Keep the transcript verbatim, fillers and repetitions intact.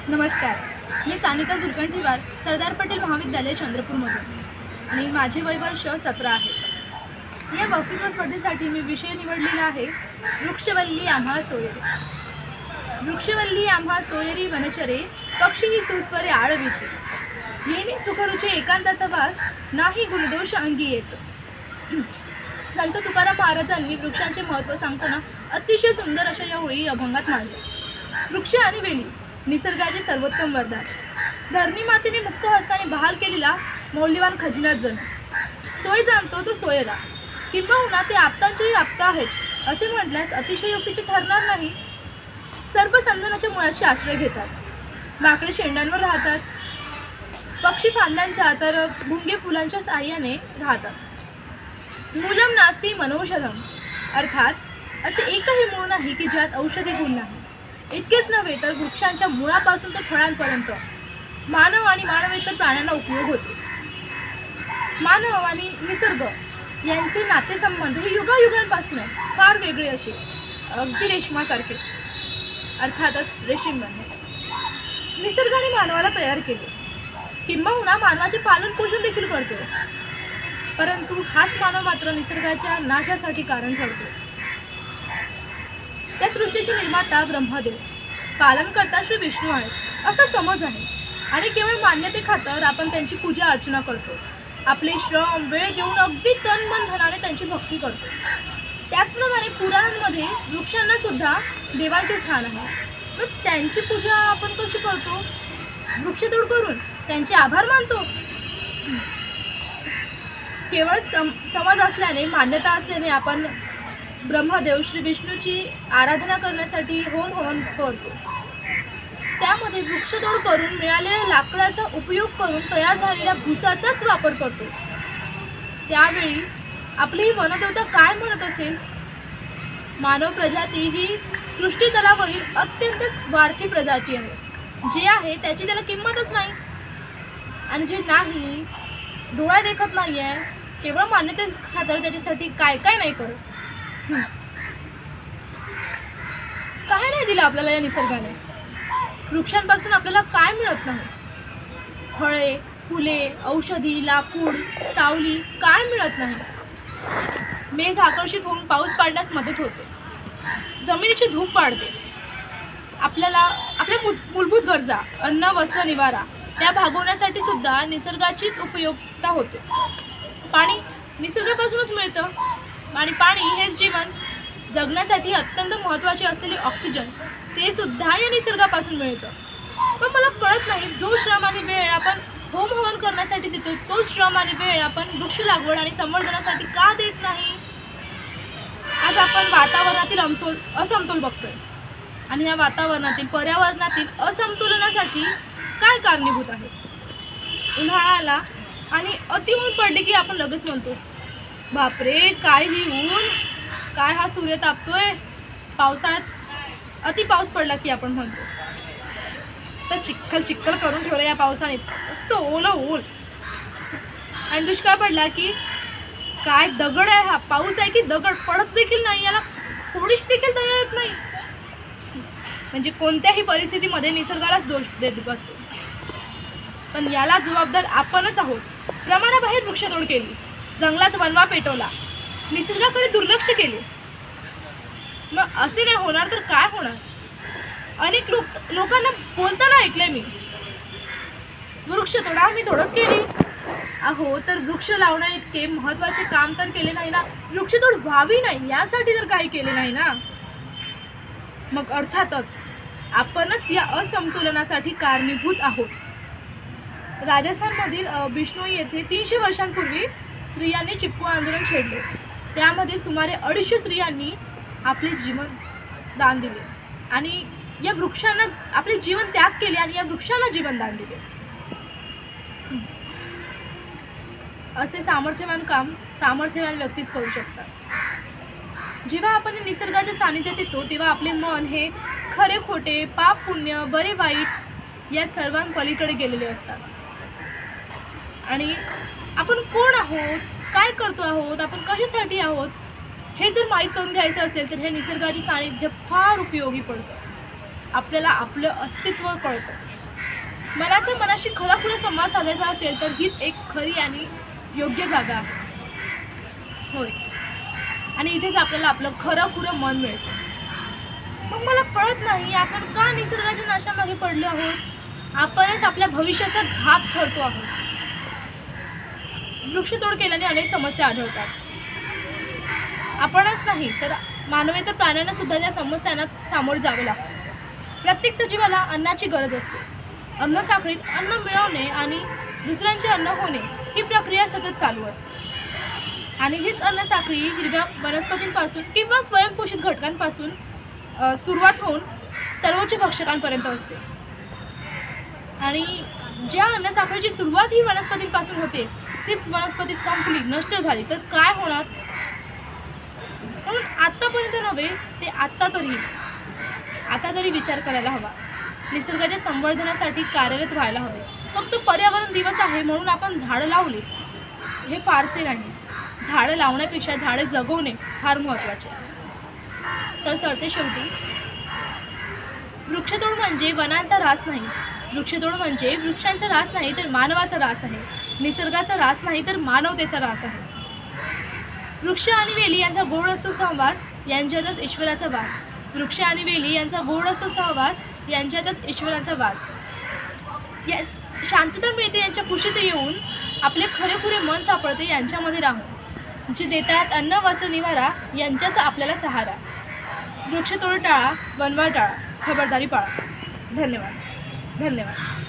नमस्कार, मी सानिका सुरकंठीवार, सरदार पटेल महाविद्यालय चंद्रपूरमधून आणि माझे वय वर्ष सतरा आहे। या वक्तृत्व स्पर्धेसाठी मी विषय निवडलेला आहे वृक्षवल्ली आम्हा सोयरे। वृक्षवल्ली आम्हा सोयरी वनचरे, पक्षी ही सुस्वरे आळविते, येणे सुखरुचे एकांताचा वास, नाही गुणदोष अंगी येतो। संत तुकाराम महाराजांनी वृक्षांचे महत्त्व सांगताना अतिशय सुंदर अशा या ओळी अभंगात मांडल्या। वृक्ष आणि वेली निसर्गाचे सर्वोत्तम वरदान, धरणी मातेने मुक्त हस्ताने बहाल केलेला मौल्यवान खजिनाच जण। सोय जाणतो तो सोयरा, किंबहुना ते आप्तांचेही आप्त आहेत असे म्हटल्यास अतिशयोक्तीचे ठरणार नाही। सर्प संदनाच्या मुळाशी आश्रय घेतात, माकडे शेंडांवर राहतात, पक्षी फांद्यांच्या तर भुंगे फुलांच्या साह्याने राहतात। मूलम नास्ति मनौषधम, अर्थात असे एकही मूळ नाही की ज्यात औषधी गुण नाही। इतकेच नव्हे तर वृक्षांच्या मुळापासून तर फळांपर्यंत मानव आणि मानवेतर प्राण्यांना उपयोग होतो। मानव आणि निसर्ग यांचे नातेसंबंध हे युगायुगांपासून फार वेगळे असे, अगदी रेशमासारखे, अर्थातच रेशीम बनणे। निसर्गाने मानवाला तयार केले, किंबहुना मानवाचे पालन पोषण देखील करतो, परंतु हाच मानव मात्र निसर्गाच्या नाशासाठी कारण ठरतो। या सृष्टीचे निर्माता ब्रह्मदेव, पालनकर्ता श्री विष्णू आहेत असा समज आहे आणि केवळ मान्यतेखातर आपण त्यांची पूजा अर्चना करतो। आपले श्रम वेळ देऊन अगदी तन मन धनाने त्यांची भक्ती करतो। त्याचप्रमाणे पुराणांमध्ये वृक्षांना सुद्धा देवांचे स्थान आहे, तर त्यांची पूजा आपण कशी करतो? वृक्षतोड करून त्यांचे आभार मानतो। केवळ सम समज असल्याने, मान्यता असल्याने आपण ब्रह्मदेव श्री विष्णूची आराधना करण्यासाठी होम हवन करतो। त्यामध्ये वृक्षतोड करून मिळालेल्या लाकडाचा उपयोग करून तयार झालेल्या भुसाचाच वापर करतो। त्यावेळी आपली ही वनदेवता काय म्हणत असेल? मानव प्रजाती ही सृष्टीतलावरील अत्यंत स्वार्थी प्रजाती आहे। जे आहे त्याची त्याला किंमतच नाही, आणि जे नाही, डोळा देखत नाही आहे, केवळ मान्यते खातर त्याच्यासाठी काय काय नाही करत। काय नाही दिलं आपल्याला या निसर्गाने? वृक्षांपासून आपल्याला काय मिळत नाही? फळे, फुले, औषधी, लाकूड, सावली काय मिळत नाही? मेघ आकर्षित होऊन पाऊस पाडण्यास मदत होते, जमिनीची धूप वाढते, आपल्याला आपल्या मूलभूत गरजा अन्न, वस्त्र, निवारा त्या भागवण्यासाठी सुद्धा निसर्गाचीच उपयोगिता होते। पाणी निसर्गापासूनच मिळतं, आणि पाणी हेच जीवन। जगण्यासाठी अत्यंत महत्त्वाचे असलेले ऑक्सिजन ते सुद्धा या निसर्गापासून मिळतं। पण मला कळत नाही, जो श्रम आणि वेळ आपण होम हवन करण्यासाठी देतो, तोच श्रम आणि वेळ आपण वृक्ष लागवड आणि संवर्धनासाठी का देत नाही? आज आपण वातावरणातील अमसोल असमतोल बघतोय, आणि या वातावरणातील पर्यावरणातील असमतोलनासाठी काय कारणीभूत आहे? उन्हाळा आला आणि अति ऊन पडले की आपण लगेच म्हणतो, बापरे काय ही ऊन, काय हा सूर्य तापतोय। पावसाळ्यात अति पाऊस पडला की आपण म्हणतो, तर चिखल चिखल करून ठेवलं या पावसाने, मस्त ओलं ओल। आणि दुष्काळ पडला की काय दगड आहे हा, पाऊस आहे की दगड, पडत देखील नाही, याला थोडीशी देखील दया येत नाही। म्हणजे कोणत्याही परिस्थितीमध्ये निसर्गालाच दोष देत बसतो, पण याला जबाबदार आपणच आहोत। प्रमाणाबाहेर वृक्षतोड केली, जंगलात वनवा पेटवला, निसर्गाकडे दुर्लक्ष केले, मग असे नाही होणार तर काय होणार? अनेक लोक लोकांना बोलताना ऐकले मी, वृक्षतोड आम्ही थोडंच केली। अहो, तर वृक्ष लावण्या इतके महत्त्वाचे काम तर केले नाही ना, वृक्षतोड व्हावी नाही यासाठी तर काही केले नाही ना। मग अर्थातच आपणच या असमतोलनासाठी कारणीभूत आहोत। राजस्थानमधील बिश्नोई येथे तीनशे वर्षांपूर्वी स्त्रियांनी चिपको आंदोलन छेडले। त्यामध्ये सुमारे अडीचशे स्त्रियांनी आपले जीवन दान दिले आणि या वृक्षांना आपले जीवन त्याग केले आणि या वृक्षांना जीवन दान दिले। असे सामर्थ्यवान काम सामर्थ्यवान व्यक्तीच करू शकतात। जेव्हा आपण निसर्गाच्या सानिध्यात येतो तेव्हा आपले मन हे खरे खोटे, पाप पुण्य, बरे वाईट या सर्वांपलीकडे गेलेले असतात, आणि आपण कोण आहोत, काय करतो आहोत, आपण कशासाठी आहोत हे जर माहीत करून घ्यायचं असेल तर हे निसर्गाचे सानिध्य फार उपयोगी पडतं। आपल्याला आपलं अस्तित्व कळतं. मनाचा मनाशी खराखुरा संवाद साधायचा असेल तर हीच एक खरी आणि योग्य जागा आहे. होय, आणि इथेच आपल्याला आपलं खरंखुरं मन मिळतं. मग मला कळत नाही आपण का निसर्गाच्या नाशामागे पडलो आहोत. आपणच आपल्या भविष्याचा घात ठरतो आहोत. वृक्षतोड केल्याने अनेक समस्या आढळतात. आपणच नाही तर मानवेतर प्राण्यांना सुद्धा त्या समस्यांना सामोरे जावे लागते. प्रत्येक सजीवाला अन्नाची गरज असते. अन्न साखळीत अन्न मिळवणे आणि दुसऱ्यांचे अन्न होणे ही प्रक्रिया सतत चालू असते. आणि हीच अन्न साखळी हिरव्या वनस्पतींपासून किंवा स्वयंपोषित घटकांपासून सुरुवात होऊन सर्वोच्च भक्षकांपर्यंत असते. आणि ज्या अन्न साखळीची सुरुवात ही वनस्पतींपासून होते तीच वनस्पती संपली, नष्ट झाली तर काय होणार. म्हणून आत्तापर्यंत नव्हे ते आत्ता तरी आता तरी विचार करायला हवा. निसर्गाच्या संवर्धनासाठी कार्यरत व्हायला हवे. फक्त पर्यावरण दिवस आहे म्हणून आपण झाडं लावले हे फारसे नाही. झाडं लावण्यापेक्षा झाडे जगवणे फार महत्त्वाचे. तर सरते शेवटी वृक्षतोड म्हणजे वनांचा ऱ्हास नाही. वृक्षतोड म्हणजे वृक्षांचा ऱ्हास नाही तर मानवाचा ऱ्हास आहे. निसर्गाचा ऱ्हास नाही तर मानवतेचा ऱ्हास आहे. वृक्ष आणि वेली यांचा गोड असतो सहवास, यांच्यातच ईश्वराचा वास. वृक्ष आणि वेली यांचा गोड असतो सहवास, यांच्यातच ईश्वराचा वास. या शांतता मिळते यांच्या कुशीत येऊन, आपले खरेखुरे मन सापडते यांच्यामध्ये राहून. जे देतात अन्न वस्त्र निवारा यांच्याच आपल्याला सहारा. वृक्षतोड टाळा, वनवाळ टाळा, खबरदारी पाळा. धन्यवाद. धन्यवाद.